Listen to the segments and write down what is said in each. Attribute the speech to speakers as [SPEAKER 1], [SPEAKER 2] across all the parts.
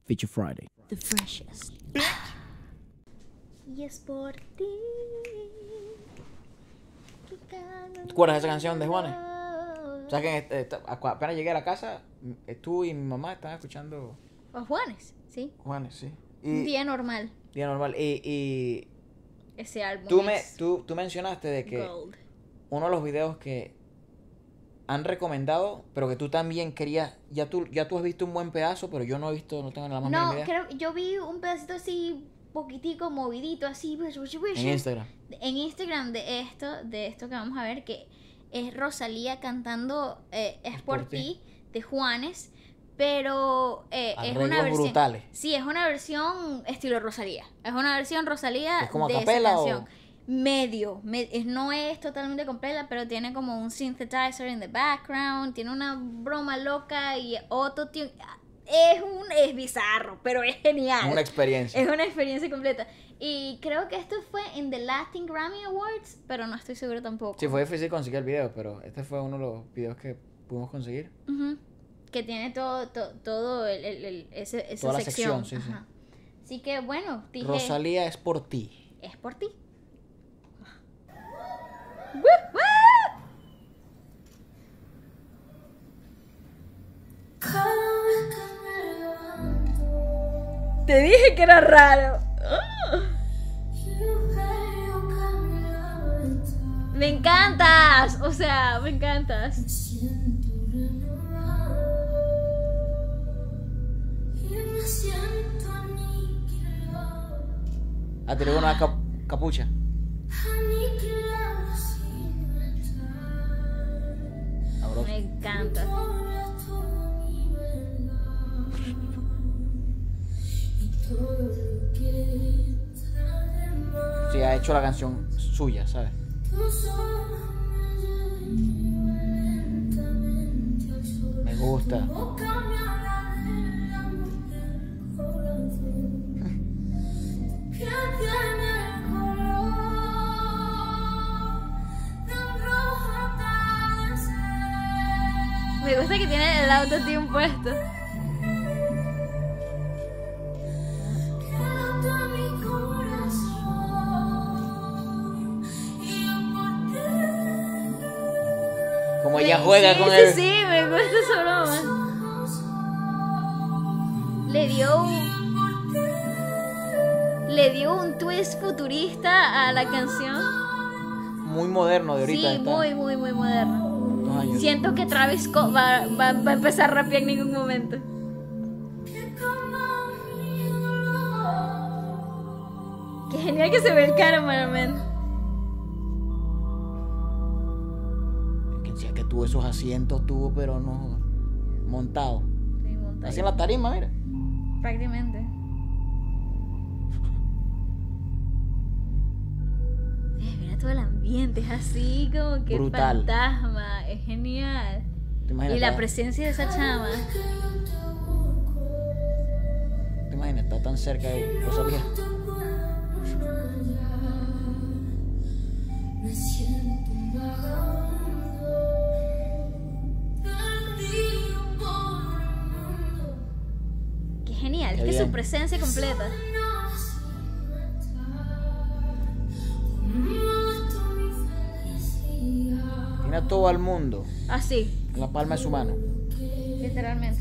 [SPEAKER 1] Feature Friday.
[SPEAKER 2] The freshest. Y es por ti.
[SPEAKER 3] ¿Te acuerdas de esa canción de Juanes? O sea que apenas llegué a la casa, tú y mi mamá estaban escuchando
[SPEAKER 2] O Juanes, sí.
[SPEAKER 3] Juanes, sí.
[SPEAKER 2] Un día normal.
[SPEAKER 3] Día normal. Y
[SPEAKER 2] Ese álbum
[SPEAKER 3] tú mencionaste de que
[SPEAKER 2] Gold.
[SPEAKER 3] uno de los videos que han recomendado, pero que tú también querías, ya tú has visto un buen pedazo, pero yo no he visto, no tengo la más mínima idea.
[SPEAKER 2] Yo vi un pedacito así, poquitico, movidito, así.
[SPEAKER 3] En Instagram.
[SPEAKER 2] En Instagram de esto que vamos a ver, que es Rosalía cantando Es por ti, de Juanes, pero es
[SPEAKER 3] Arreglos
[SPEAKER 2] una versión
[SPEAKER 3] brutales.
[SPEAKER 2] Sí, es una versión estilo Rosalía. Es una versión Rosalía
[SPEAKER 3] ¿Es como
[SPEAKER 2] de esa
[SPEAKER 3] acapella
[SPEAKER 2] canción.
[SPEAKER 3] o...?
[SPEAKER 2] No es totalmente completa, pero tiene como un synthesizer in the background, tiene una broma loca y autotune. Es bizarro, pero es genial.
[SPEAKER 3] Es una experiencia.
[SPEAKER 2] Es una experiencia completa. Y creo que esto fue en The Latin Grammy Awards, pero no estoy seguro tampoco.
[SPEAKER 3] Sí, fue difícil conseguir el video, pero este fue uno de los videos que pudimos conseguir.
[SPEAKER 2] Ujú. Que tiene todo esa
[SPEAKER 3] Toda la
[SPEAKER 2] sección.
[SPEAKER 3] sección, sí,
[SPEAKER 2] Ajá. Así que bueno, dije,
[SPEAKER 3] Rosalía es por ti.
[SPEAKER 2] es por ti. Te dije que era raro. Me encantas, o sea, me encantas.
[SPEAKER 3] Ah, tiene una capucha. Sabroso.
[SPEAKER 2] Me encanta.
[SPEAKER 3] Sí, ha hecho la canción suya, ¿sabes? Me gusta.
[SPEAKER 2] Me gusta que tiene el autotune puesto.
[SPEAKER 3] Como ella juega
[SPEAKER 2] sí,
[SPEAKER 3] con
[SPEAKER 2] sí,
[SPEAKER 3] él.
[SPEAKER 2] Sí, me gusta esa broma. Le dio un twist futurista a la canción.
[SPEAKER 3] Muy moderno de ahorita.
[SPEAKER 2] Sí, muy moderno.
[SPEAKER 3] 2 años.
[SPEAKER 2] Siento que Travis Scott va a empezar a rapear en ningún momento. Qué genial que se ve el cameraman.
[SPEAKER 3] Que decía que tuvo esos asientos, pero no montado.
[SPEAKER 2] Sí, montado.
[SPEAKER 3] Así en la tarima, mira.
[SPEAKER 2] Prácticamente. Mira todo el ambiente, es así como que
[SPEAKER 3] Brutal.
[SPEAKER 2] fantasma, es genial.
[SPEAKER 3] ¿Te imaginas?
[SPEAKER 2] Y la presencia de esa chama.
[SPEAKER 3] ¿Te imaginas? Está tan cerca de Rosalía.
[SPEAKER 2] Qué genial,
[SPEAKER 3] Qué
[SPEAKER 2] es que
[SPEAKER 3] bien.
[SPEAKER 2] su presencia completa.
[SPEAKER 3] Tiene a todo el mundo
[SPEAKER 2] Así,
[SPEAKER 3] en la palma de su mano.
[SPEAKER 2] literalmente.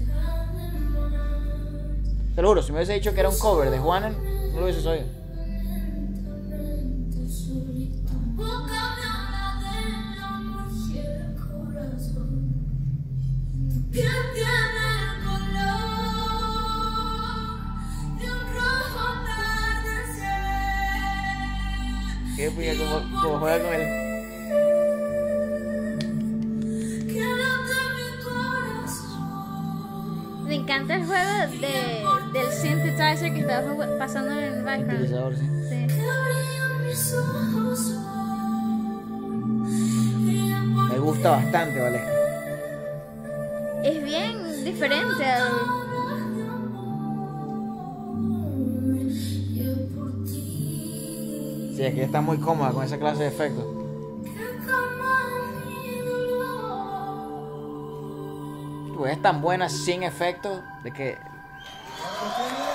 [SPEAKER 3] Te lo juro, si me hubiese dicho que era un cover de Juanes, no lo hubiese oído. Qué pica como juega con él.
[SPEAKER 2] Me encanta el juego del synthesizer que estaba pasando en el background.
[SPEAKER 3] Sintetizador, sí.
[SPEAKER 2] Sí.
[SPEAKER 3] Me gusta bastante, ¿vale?
[SPEAKER 2] Es bien diferente al...
[SPEAKER 3] Sí, es que está muy cómoda con esa clase de efectos. Tú es tan buena sin efectos de que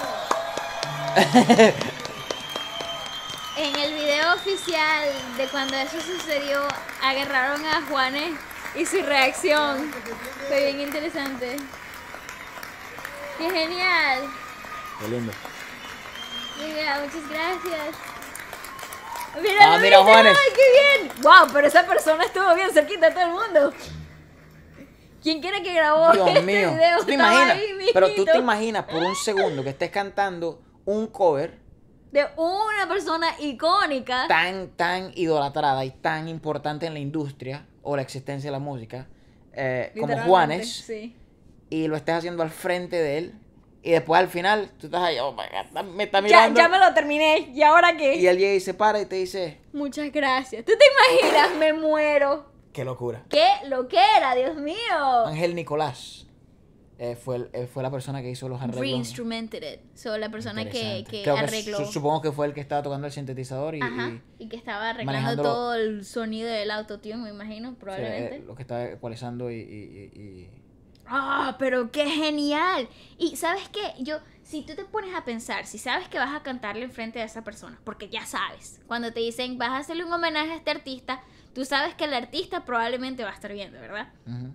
[SPEAKER 2] En el video oficial de cuando eso sucedió, agarraron a Juanes y su reacción fue bien interesante. ¡Qué genial!
[SPEAKER 3] Qué lindo.
[SPEAKER 2] Mira, muchas gracias. Mira,
[SPEAKER 3] Mira, Juanes.
[SPEAKER 2] ¡Ay, qué bien! ¡Wow! Pero esa persona estuvo bien cerquita de todo el mundo. ¿Quién quiere que grabó
[SPEAKER 3] Dios
[SPEAKER 2] este
[SPEAKER 3] mío.
[SPEAKER 2] video?
[SPEAKER 3] ¿Tú te
[SPEAKER 2] Estaba
[SPEAKER 3] imaginas?
[SPEAKER 2] ahí,
[SPEAKER 3] Pero tú te
[SPEAKER 2] mijito.
[SPEAKER 3] imaginas por un segundo que estés cantando un cover
[SPEAKER 2] De una persona icónica.
[SPEAKER 3] tan idolatrada y tan importante en la industria o la existencia de la música como
[SPEAKER 2] Literalmente,
[SPEAKER 3] Juanes,
[SPEAKER 2] Sí.
[SPEAKER 3] y lo estés haciendo al frente de él, y después al final tú estás ahí, oh my God, me está
[SPEAKER 2] Ya,
[SPEAKER 3] mirando,
[SPEAKER 2] ya me lo terminé. ¿Y ahora qué?
[SPEAKER 3] y él llega y se para y te dice,
[SPEAKER 2] Muchas gracias. ¿Tú te imaginas? Me muero.
[SPEAKER 3] qué locura.
[SPEAKER 2] ¡Qué loquera, Dios mío!
[SPEAKER 3] Ángel Nicolás fue la persona que hizo los arreglos.
[SPEAKER 2] Reinstrumented it. So, la persona que
[SPEAKER 3] Interesante. Creo que
[SPEAKER 2] arregló.
[SPEAKER 3] supongo que fue el que estaba tocando el sintetizador
[SPEAKER 2] Ajá. Y que estaba arreglando
[SPEAKER 3] manejándolo.
[SPEAKER 2] todo el sonido del autotune, me imagino, probablemente.
[SPEAKER 3] lo que estaba ecualizando y
[SPEAKER 2] ¡Ah! Pero qué genial. Y ¿sabes qué? Si tú te pones a pensar, si sabes que vas a cantarle enfrente de esa persona, porque ya sabes, cuando te dicen vas a hacerle un homenaje a este artista, tú sabes que el artista probablemente va a estar viendo, ¿verdad?
[SPEAKER 3] Ujú.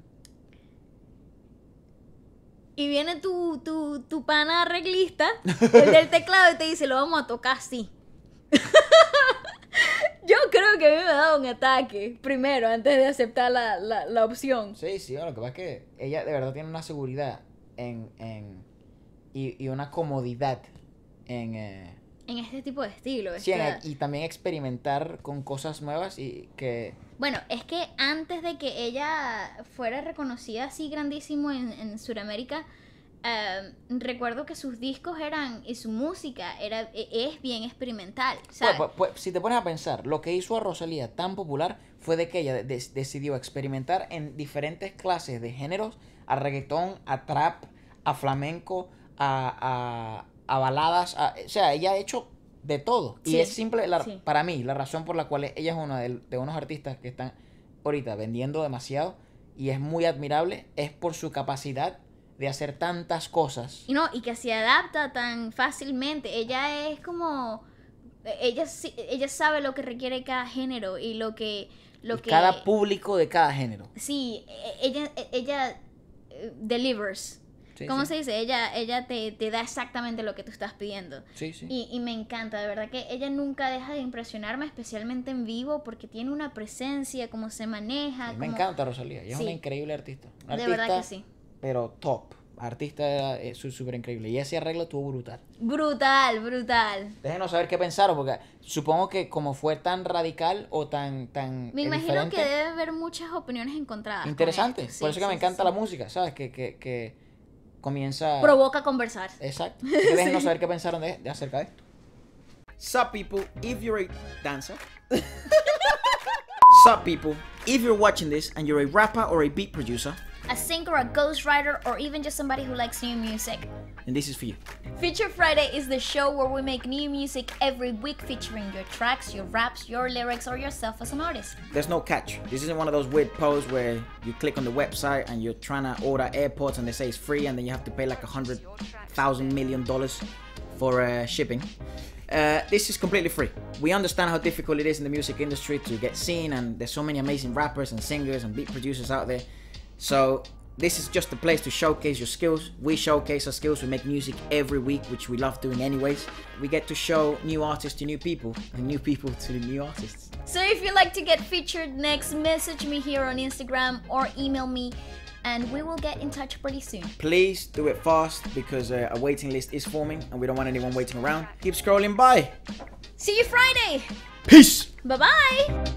[SPEAKER 2] Y viene tu pana arreglista, el del teclado, y te dice, lo vamos a tocar así. Yo creo que a mí me ha dado un ataque, primero, antes de aceptar la opción.
[SPEAKER 3] Sí, bueno, lo que pasa es que ella de verdad tiene una seguridad y una comodidad en
[SPEAKER 2] En este tipo de estilo.
[SPEAKER 3] sí, y también experimentar con cosas nuevas y que
[SPEAKER 2] Bueno, es que antes de que ella fuera reconocida así grandísimo en Sudamérica, recuerdo que sus discos y su música es bien experimental, ¿sabes?
[SPEAKER 3] pues, si te pones a pensar, lo que hizo a Rosalía tan popular fue de que ella decidió experimentar en diferentes clases de géneros, a reggaetón, a trap, a flamenco, a baladas, o sea, ella ha hecho de todo.
[SPEAKER 2] Sí,
[SPEAKER 3] Y es simple,
[SPEAKER 2] sí.
[SPEAKER 3] para mí, la razón por la cual ella es una de unos artistas que están ahorita vendiendo demasiado y es muy admirable, es por su capacidad de hacer tantas cosas.
[SPEAKER 2] Y que se adapta tan fácilmente. Ella es como... Ella sabe lo que requiere cada género y lo que...
[SPEAKER 3] Cada público de cada género.
[SPEAKER 2] Sí, ella delivers.
[SPEAKER 3] Sí,
[SPEAKER 2] ¿Cómo
[SPEAKER 3] sí.
[SPEAKER 2] se dice? Ella te da exactamente lo que tú estás pidiendo.
[SPEAKER 3] Sí, sí.
[SPEAKER 2] Y me encanta, de verdad que ella nunca deja de impresionarme, especialmente en vivo, porque tiene una presencia, cómo se maneja.
[SPEAKER 3] Me
[SPEAKER 2] cómo-
[SPEAKER 3] encanta Rosalía, ella es
[SPEAKER 2] Sí.
[SPEAKER 3] una increíble artista. Una
[SPEAKER 2] De verdad
[SPEAKER 3] artista,
[SPEAKER 2] que sí.
[SPEAKER 3] Pero top. Artista súper increíble. Y ese arreglo estuvo brutal.
[SPEAKER 2] Brutal, brutal.
[SPEAKER 3] Déjenos saber qué pensaron, porque supongo que como fue tan radical o tan
[SPEAKER 2] Me imagino
[SPEAKER 3] diferente,
[SPEAKER 2] que debe haber muchas opiniones encontradas. con
[SPEAKER 3] interesante.
[SPEAKER 2] esto. Sí,
[SPEAKER 3] Por eso que
[SPEAKER 2] sí,
[SPEAKER 3] me encanta
[SPEAKER 2] sí,
[SPEAKER 3] la
[SPEAKER 2] sí.
[SPEAKER 3] música, ¿sabes? Que comienza...
[SPEAKER 2] Provoca conversar.
[SPEAKER 3] Exacto. Así que déjenos
[SPEAKER 2] Sí.
[SPEAKER 3] saber qué pensaron de acerca de esto. Sup people, if you're a dancer. Sup people, if you're watching this and you're a rapper or a beat producer,
[SPEAKER 2] A singer, a ghostwriter, or even just somebody who likes new music.
[SPEAKER 3] then this is for you.
[SPEAKER 2] Feature Friday is the show where we make new music every week featuring your tracks, your raps, your lyrics, or yourself as an artist.
[SPEAKER 3] There's no catch. This isn't one of those weird posts where you click on the website and you're trying to order AirPods and they say it's free and then you have to pay like $100,000 million for shipping. This is completely free. We understand how difficult it is in the music industry to get seen, and there's so many amazing rappers and singers and beat producers out there. So this is just a place to showcase your skills. We showcase our skills. We make music every week, which we love doing anyways. We get to show new artists to new people and new people to new artists.
[SPEAKER 2] So if you'd like to get featured next, message me here on Instagram or email me and we will get in touch pretty soon.
[SPEAKER 3] Please do it fast because a waiting list is forming and we don't want anyone waiting around. Keep scrolling by.
[SPEAKER 2] See you Friday!
[SPEAKER 3] Peace!
[SPEAKER 2] Bye-bye!